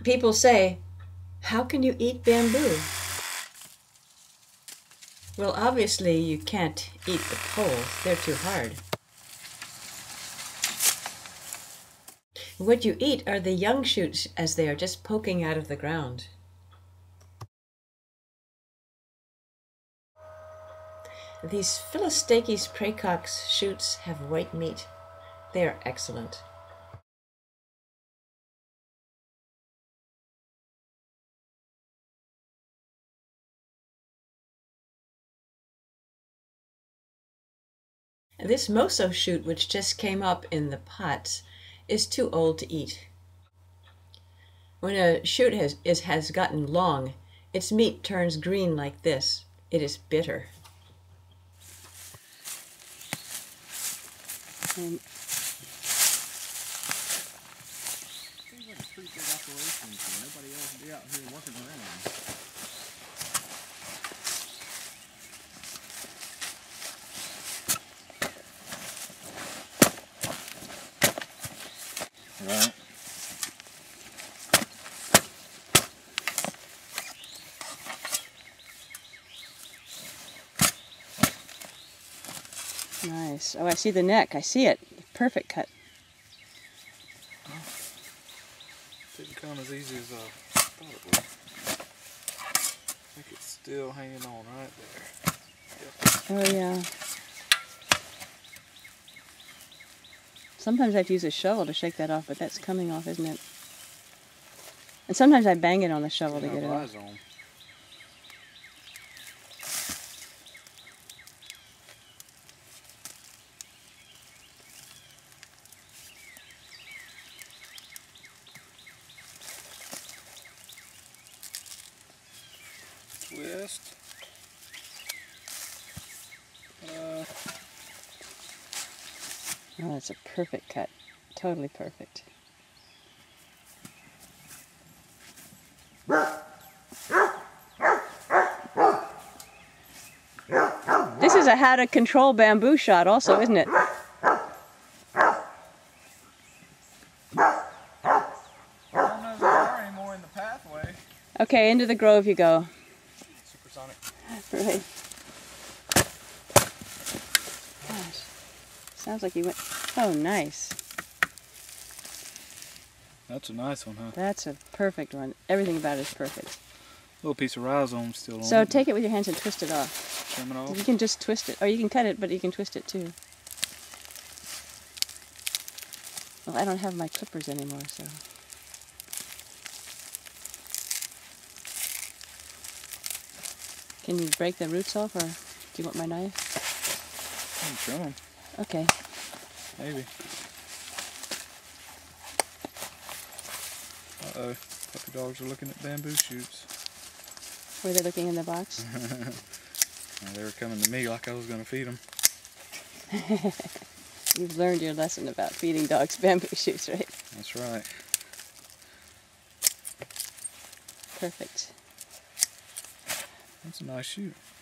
People say, how can you eat bamboo? Well, obviously you can't eat the poles, they're too hard. What you eat are the young shoots as they are just poking out of the ground. These Philostachys praecox shoots have white meat. They are excellent. This moso shoot, which just came up in the pots, is too old to eat. When a shoot has gotten long, its meat turns green like this. It is bitter. Seems like a pretty big operation for nobody else to be out here working around. Right. Nice. Oh, I see the neck. I see it. Perfect cut. Didn't come as easy as I thought it would. I think it's still hanging on right there. Yep. Oh, yeah. Sometimes I have to use a shovel to shake that off, but that's coming off, isn't it? And sometimes I bang it on the shovel to get it off. Twist. Oh, that's a perfect cut. Totally perfect. This is a how to control bamboo shot also, isn't it? I don't know if there are any more in the pathway. Okay, into the grove you go. Supersonic. Right. Gosh. Sounds like you went... Oh, nice. That's a nice one, huh? That's a perfect one. Everything about it is perfect. Little piece of rhizome still on So it. take it with your hands and twist it off. Trim it off? You can just twist it, or you can cut it, but you can twist it too. Well, I don't have my clippers anymore, so... Can you break the roots off, or do you want my knife? You can trim them. Okay. Maybe. Uh-oh. Puppy dogs are looking at bamboo shoots. Were they looking in the box? They were coming to me like I was going to feed them. You've learned your lesson about feeding dogs bamboo shoots, right? That's right. Perfect. That's a nice shoot.